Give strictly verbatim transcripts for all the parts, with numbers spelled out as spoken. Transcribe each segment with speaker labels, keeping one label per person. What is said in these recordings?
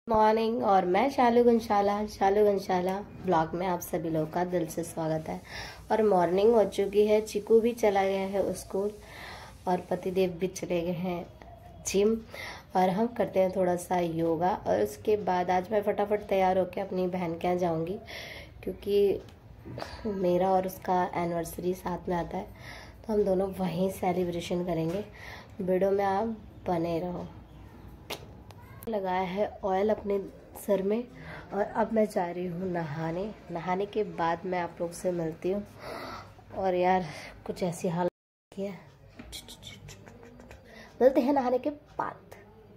Speaker 1: Morning और मैं शालू गंशाला शालू गंशाला blog में आप सभी लोगों का दिल से स्वागत है। और मॉर्निंग हो चुकी है, चीकू भी चला गया है स्कूल और पतिदेव भी चले गए हैं जिम, और हम करते हैं थोड़ा सा योगा। और उसके बाद आज मैं फटाफट तैयार होकर अपनी बहन के यहाँ जाऊँगी, क्योंकि मेरा और उसका एनिवर्सरी साथ में आता है, तो हम दोनों वहीं सेलिब्रेशन करेंगे। वीडियो में आप बने रहो। लगाया है ऑयल अपने सर में और अब मैं जा रही हूँ नहाने। नहाने के बाद मैं आप लोग से मिलती हूँ। और यार कुछ ऐसी हालत है, मिलते हैं नहाने के बाद।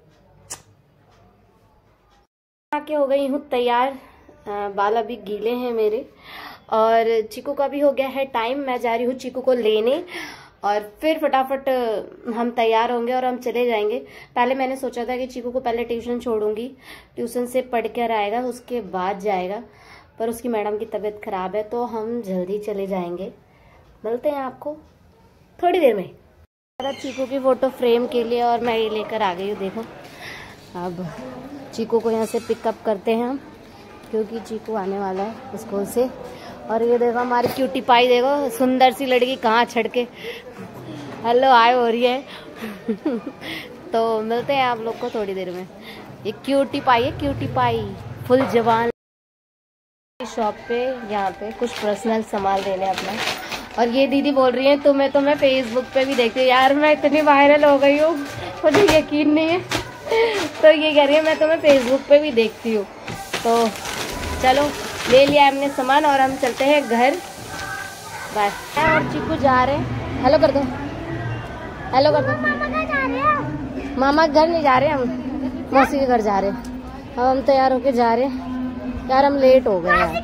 Speaker 1: आके हो गई हूँ तैयार, बाल अभी गीले हैं मेरे और चीकू का भी हो गया है टाइम। मैं जा रही हूँ चीकू को लेने और फिर फटाफट हम तैयार होंगे और हम चले जाएंगे। पहले मैंने सोचा था कि चीकू को पहले ट्यूशन छोड़ूंगी, ट्यूशन से पढ़ कर आएगा उसके बाद जाएगा, पर उसकी मैडम की तबीयत खराब है तो हम जल्दी चले जाएंगे। मिलते हैं आपको थोड़ी देर में। चीकू की फोटो फ्रेम के लिए और मैं ये लेकर आ गई हूँ। देखो अब चीकू को यहाँ से पिकअप करते हैं हम, क्योंकि चीकू आने वाला है स्कूल से। और ये देखो हमारी क्यूटी पाई, देखो सुंदर सी लड़की कहाँ छड़ के हेलो आए हो रही है। तो मिलते हैं आप लोग को थोड़ी देर में। ये क्यूटी पाई है, क्यूटी पाई फुल जवान। शॉप पे यहाँ पे कुछ पर्सनल सामान लेने अपना। और ये दीदी बोल रही है तुम्हें तो मैं फेसबुक पे भी देखती हूँ। यार मैं इतनी वायरल हो गई हूँ, मुझे यकीन नहीं है। तो ये कह रही है मैं तुम्हें फेसबुक पे भी देखती हूँ। तो चलो ले लिया हमने सामान और हम चलते हैं घर। बाय। और चीकू जा रहे हैं, हेलो कर दो, हेलो कर दो। मामा घर जा रहे हैं? मामा घर नहीं जा रहे, हम मौसी के घर जा रहे हैं। अब हम तैयार होके जा रहे हैं। यार हम लेट हो गए हैं।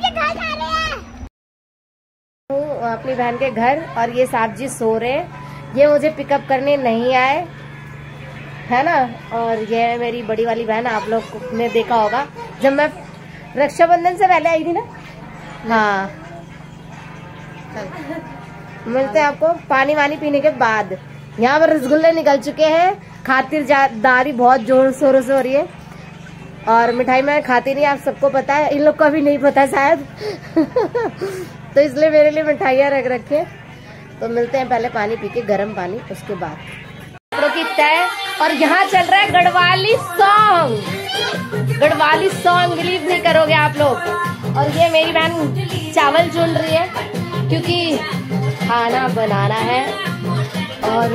Speaker 1: अपनी बहन के घर और ये साहब जी सो रहे हैं, ये मुझे पिकअप करने नहीं आए है ना। और ये मेरी बड़ी वाली बहन, आप लोग ने देखा होगा जब मैं रक्षाबंधन से पहले आई थी ना। हाँ मिलते हैं आपको पानी वानी पीने के बाद। यहाँ पर रसगुल्ले निकल चुके हैं, खातिरदारी बहुत जोर शोरों से हो रही है। और मिठाई मैं खाती नहीं, आप सबको पता है, इन लोग को भी नहीं पता शायद। तो इसलिए मेरे लिए मिठाइयाँ रख रखे। तो मिलते हैं पहले पानी पी के, गर्म पानी, उसके बाद कपड़ों की तय। और यहाँ चल रहा है Garhwali song, Garhwali song believe नहीं करोगे आप लोग। और ये मेरी बहन चावल चुन रही है, क्योंकि खाना बनाना है। और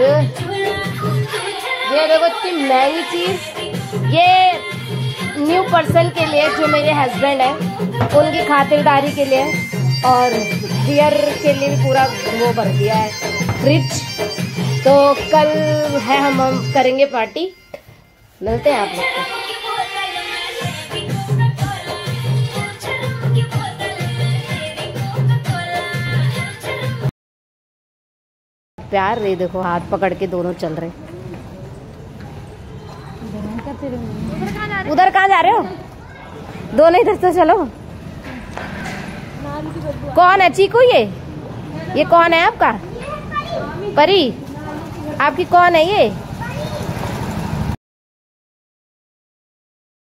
Speaker 1: ये देखो इतनी महंगी चीज, ये न्यू पर्सन के लिए जो मेरे हस्बैंड है उनकी खातिरदारी के लिए। और बियर के लिए भी पूरा वो भर दिया है फ्रिज। तो कल है हम, हम करेंगे पार्टी। मिलते हैं आप लोग को। प्यार रे देखो हाथ पकड़ के दोनों चल रहे। उधर कहाँ जा रहे हो? दोनों इधर तो चलो। कौन है चीकू? ये ये कौन है आपका? परी आपकी कौन है ये?